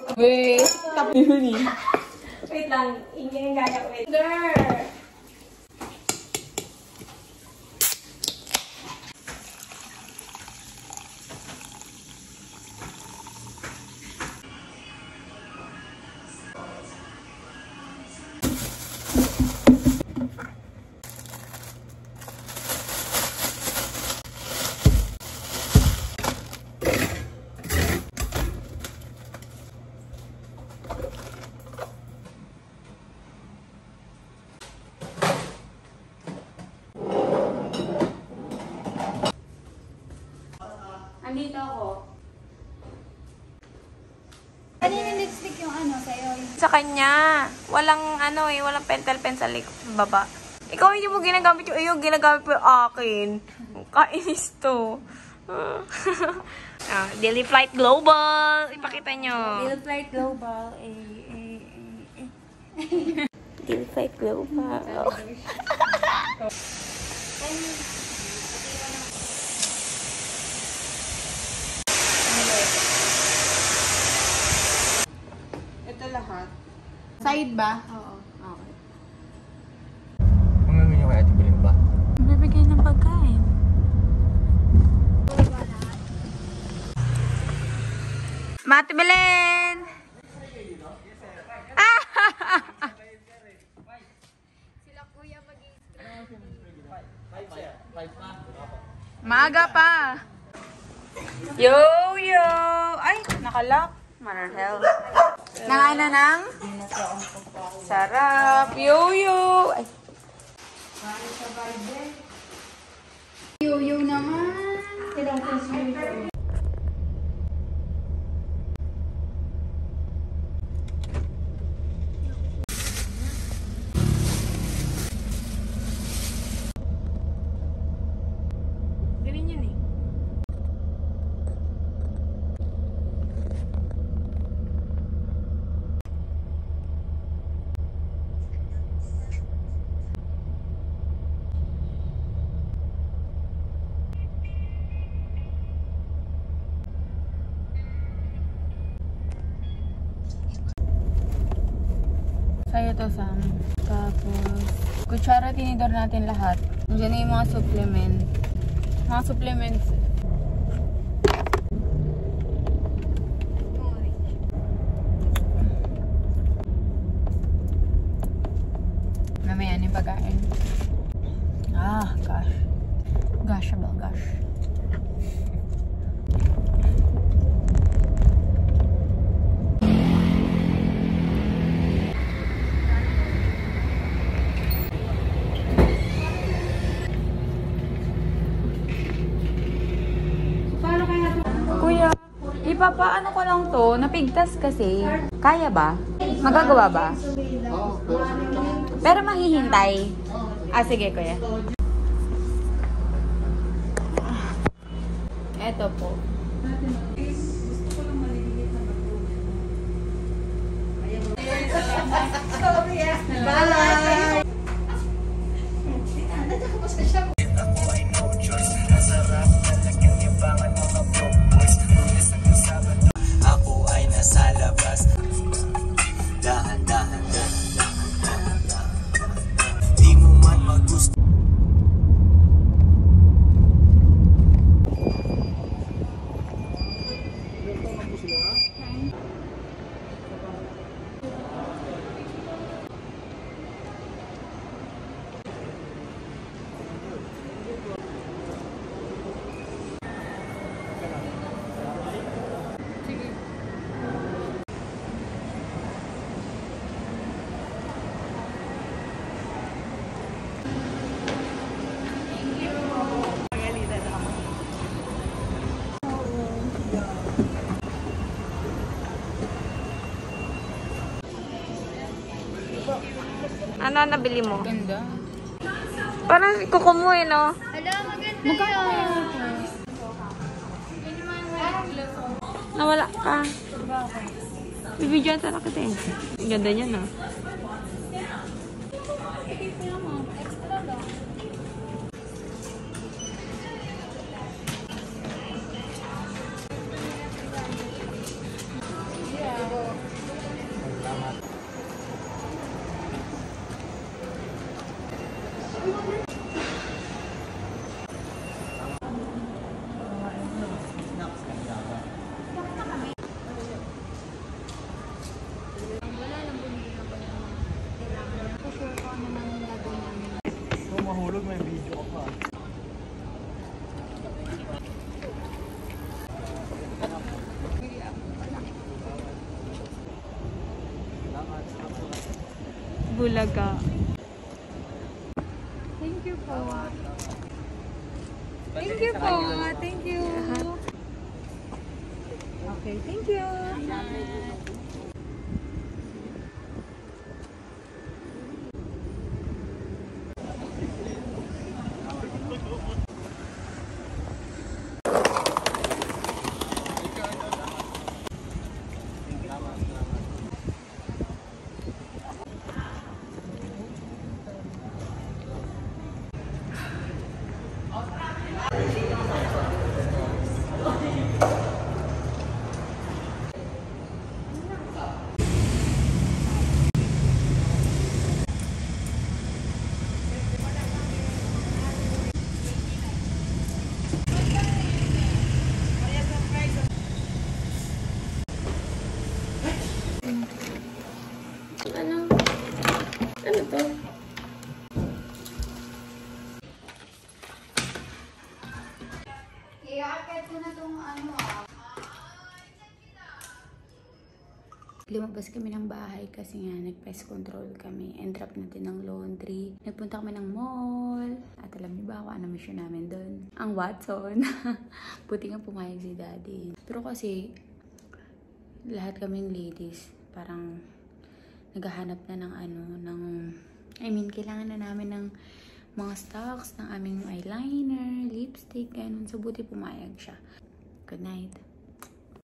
Wait, tapos yun eh. Wait lang, ingin gaya ko. Wait. There! Andito ako. Kanina lipstick yung ano sa'yo? Sa kanya, walang ano eh, walang pentel pen sa baba. Ikaw hindi mo ginagamit yung ginagamit mo yung akin. Kainis to. Daily Flight Global. Ipakita nyo. Daily Flight Global. Daily Flight Global. Ito lahat. Side ba? Oo. Okay. Ang gagawin niyo kaya Ate ba? Bibigay ng pagkain. Mati Belen! Sila kuya Maaga pa. Yo! Ay, nakalak. Marahel. Nangana ng? Sarap. Yo! Ay. Yo naman. Ganun yun eh. Sa'yo to, Sam. Tapos, kutsara tinidor natin lahat. Nandiyan na yung mga supplement. Mga supplements. Mamaya na yung pagkain. Gosh. Goshable, gosh. Kuya, ipapaano ko lang to, napigtas kasi. Kaya ba? Magagawa ba? Pero mahihintay. Sige kuya. Eto po. Bye! Ako ay no choice. Nasarap talagang yabangan mga broke boys. Lunes hanggang Sabado, ako ay nasa labas. Dahan-dahan. Di mo man magusto. Ano nabili mo? Ganda. Parang kuko mo eh, no? Hala, maganda yun. Nawala ka. Bibidyoan talaga kita eh. Ang ganda niya, no? Extra lang. Yeah. Bulaga. Thank you po. Thank you po. Thank you. Okay, thank you. Ano to? I-akit ko na tong ano Lumabas kami ng bahay kasi nga nag-pest control kami. Entrap natin ng laundry. Nagpunta kami ng mall. At alam niyo ba kung ano mission namin doon? Ang Watson. Buti nga pumayag si daddy. Pero kasi lahat kaming ladies parang naghahanap na ng kailangan na namin ng mga stocks ng aming eyeliner, lipstick, ganun. So, buti pumayag siya. Good night.